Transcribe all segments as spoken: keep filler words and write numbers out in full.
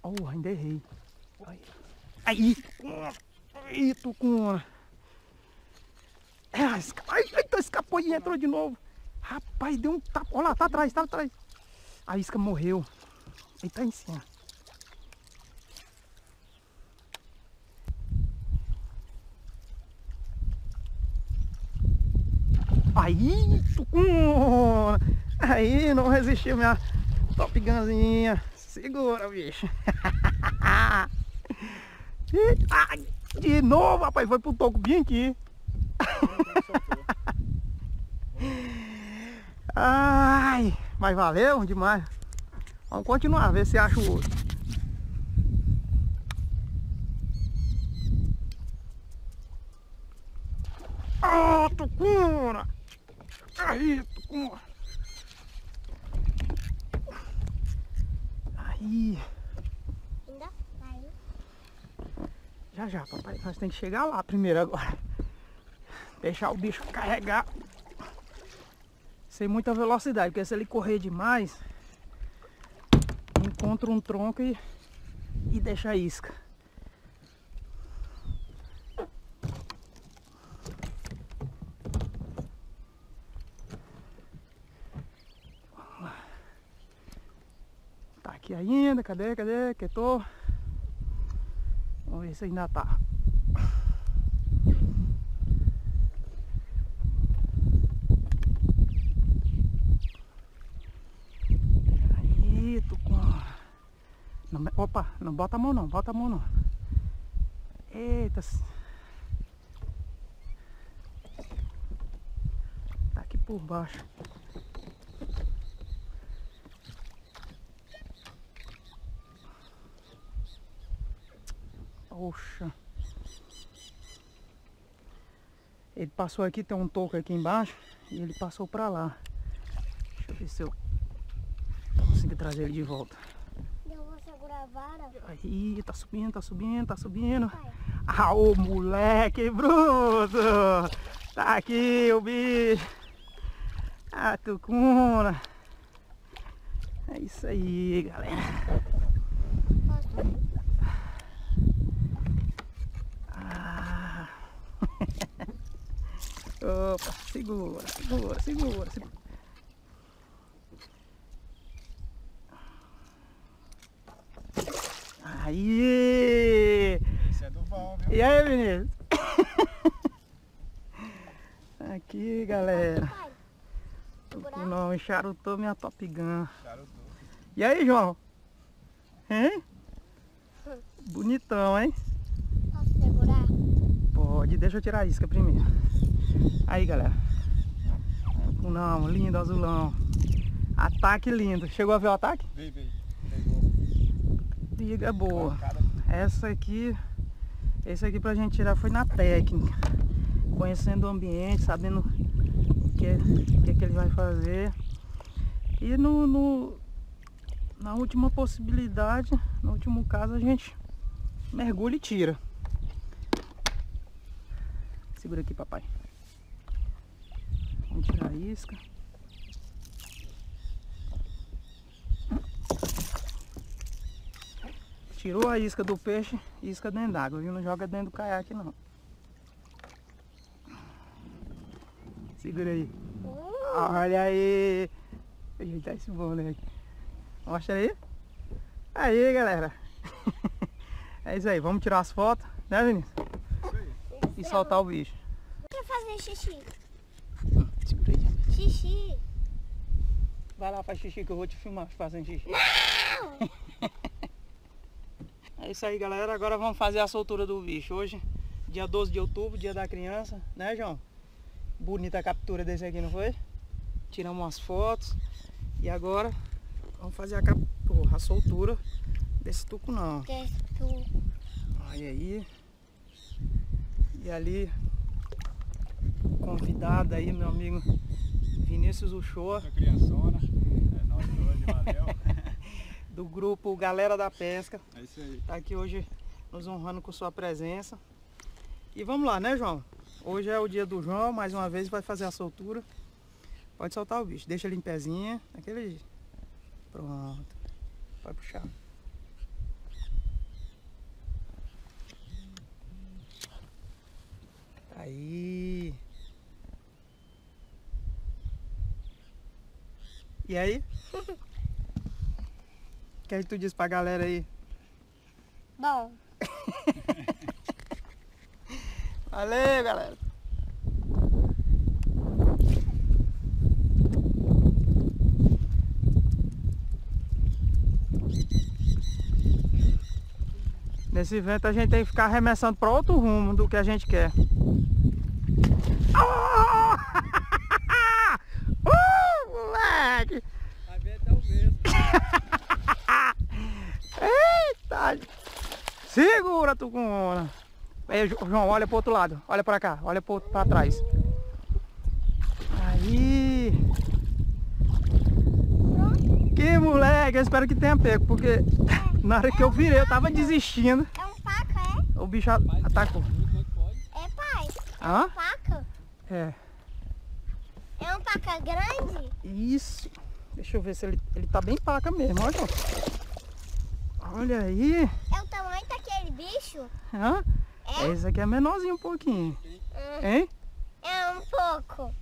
Oh, ainda errei. Aí, aí, aí, tucuna. É, esca... Ai, ai, escapou e entrou de novo. Rapaz, deu um tapa. Olha lá, tá atrás, tá atrás. A isca morreu. Ele tá em cima. Aí, tucuna. Aí, não resistiu minha Top Gunzinha. Segura, bicho. Ai, de novo, rapaz. Foi pro toco bem aqui. Ai, mas valeu demais. Vamos continuar, ver se acha o outro. Ah, tucuna! Aí, tucuna! Aí. Ainda vai. Já, já, papai. Nós temos que chegar lá primeiro agora. Deixar o bicho carregar. Sem muita velocidade, porque se ele correr demais, encontra um tronco e, e deixa a isca. Tá aqui ainda, cadê, cadê, que tô? Vamos ver se ainda tá. Aí, tô com... Não, opa, não bota a mão não, bota a mão não. Eita. Tá aqui por baixo. Poxa. Ele passou aqui, tem um toco aqui embaixo. E ele passou pra lá. Deixa eu ver se eu consigo trazer ele de volta. Eu vou segurar a vara. Aí, tá subindo, tá subindo, tá subindo. Pai. Ah, ô moleque bruto! Tá aqui o bicho. Ah, tucuna. É isso aí, galera. Posso? Ah. Opa, segura, segura, segura, segura. Aí! Esse é do Val, viu? E aí, Vinícius? Aqui, galera. Pai. Segurar? Não, encharutou minha Top Gun. Charutou. E aí, João? Hein? Bonitão, hein? Posso segurar? Pode, deixa eu tirar a isca primeiro. Aí, galera. Não, lindo, azulão. Ataque lindo. Chegou a ver o ataque? Vem, vem. Pegou. Liga boa. Pancada. Essa aqui, esse aqui pra gente tirar foi na técnica. Conhecendo o ambiente, sabendo o que, o que, que ele vai fazer. E no, no, na última possibilidade, no último caso, a gente mergulha e tira. Segura aqui, papai. Vamos tirar a isca. Tirou a isca do peixe, isca dentro d'água, viu? Não joga dentro do caiaque, não. Segura aí. Olha aí. Ajeitar esse boneco. Mostra aí. Aí, galera. É isso aí. Vamos tirar as fotos, né, Vinícius? E soltar o bicho. Quer fazer xixi? Segura aí. Xixi. Vai lá, faz xixi que eu vou te filmar fazendo xixi. Não! É isso aí, galera. Agora vamos fazer a soltura do bicho. Hoje, dia doze de outubro, dia da criança, né, João? Bonita a captura desse aqui, não foi? Tiramos umas fotos. E agora vamos fazer a captura, a soltura desse tucunão. Que tu. Olha aí. E ali, convidado aí, meu amigo Vinícius Uchoa. Da criançona. É nóis hoje, valeu. Do grupo Galera da Pesca. É isso aí. Tá aqui hoje nos honrando com sua presença. E vamos lá, né, João? Hoje é o dia do João, mais uma vez vai fazer a soltura. Pode soltar o bicho, deixa ele em pezinha, daquele jeito. Pronto. Pode puxar. Aí. E aí? O que é que tu diz pra galera aí? Bom. Valeu, galera. Nesse vento a gente tem que ficar arremessando para outro rumo do que a gente quer. Oh! uh, moleque! Vai ver até o mesmo. Eita! Segura, tucuna! Aí, João, olha pro outro lado. Olha pra cá, olha pra trás. Aí! Que moleque! Eu espero que tenha pego, porque na hora que eu virei eu tava desistindo. É um paca, é? O bicho atacou. É, pai? É Hã? um paca? É. É um paca grande? Isso. Deixa eu ver se ele, ele tá bem paca mesmo, olha. Olha aí. É o tamanho daquele bicho? Hã? É? Esse aqui é menorzinho um pouquinho. Hum, Hein? É um pouco.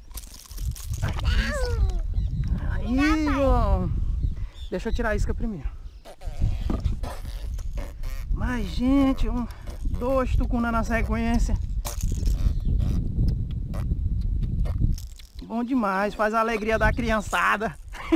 Aí, João. Deixa eu tirar a isca primeiro. Mas, gente, um, dois tucuna na sequência. Bom demais, faz a alegria da criançada.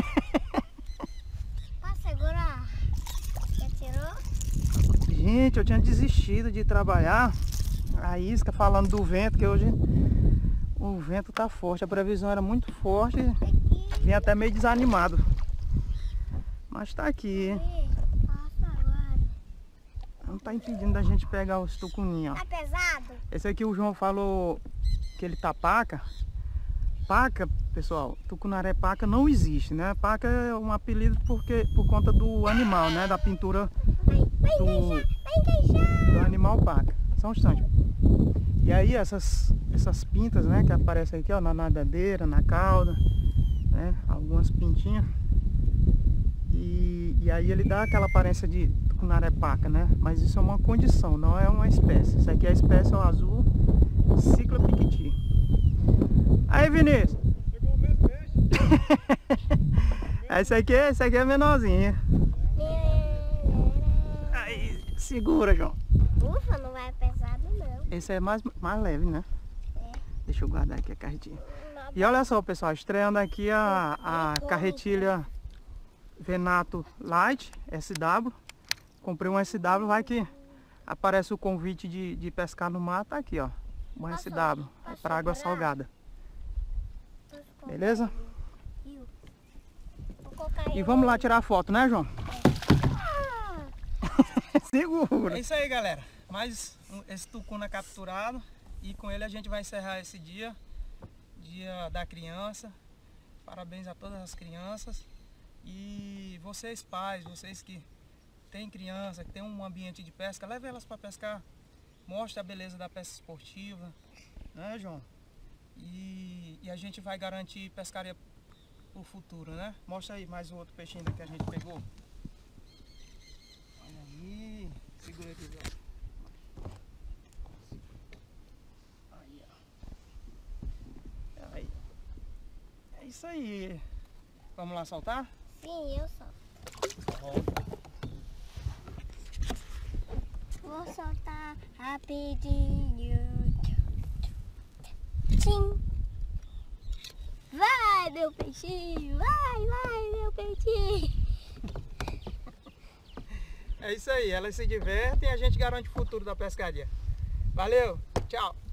Pode segurar? Já tirou? Gente, eu tinha desistido de trabalhar a isca, falando do vento, que hoje o vento tá forte, a previsão era muito forte, vim até meio desanimado. Mas tá aqui, hein? Passa agora. Não tá impedindo da gente pegar os tucuninhos, ó. Tá pesado? Esse aqui o João falou que ele tá paca. Paca, pessoal, tucunaré paca não existe, né? Paca é um apelido porque, por conta do animal, né? Da pintura Vai, vai do, deixar, vai deixar. do animal paca. Só um instante. E aí essas, essas pintas, né? Que aparecem aqui, ó, na nadadeira, na cauda, né? Algumas pintinhas. E, e aí ele dá aquela aparência de tucunaré paca, né? Mas isso é uma condição, não é uma espécie. Isso aqui é a espécie é o azul cicla piquiti. Aí, Vinícius. Chegou o mesmo peixe. Esse aqui, esse aqui é menorzinho. Aí, segura, João. Ufa, não vai pesado não. Esse é mais, mais leve, né? É. Deixa eu guardar aqui a carretilha. E olha só, pessoal, estreando aqui a, a carretilha Venato Light S W. Comprei um S W, vai que aparece o convite de, de pescar no mar, tá aqui, ó. Um S W, é para água salgada. Beleza? E vamos lá tirar a foto, né, João? Segura! É isso aí, galera. Mais um, esse tucuna capturado. E com ele a gente vai encerrar esse dia. Dia da criança. Parabéns a todas as crianças. E vocês pais, vocês que têm criança, que tem um ambiente de pesca, leve elas para pescar. Mostre a beleza da pesca esportiva. Né, João? E, e a gente vai garantir pescaria pro futuro, né? Mostra aí mais o outro peixinho que a gente pegou. Olha aí. Segura aqui, João. Aí, ó. Aí. É isso aí. Vamos lá soltar? Sim, eu solto. Vou soltar rapidinho. Sim. Vai, meu peixinho. Vai, vai, meu peixinho. É isso aí. Elas se divertem e a gente garante o futuro da pescaria. Valeu. Tchau.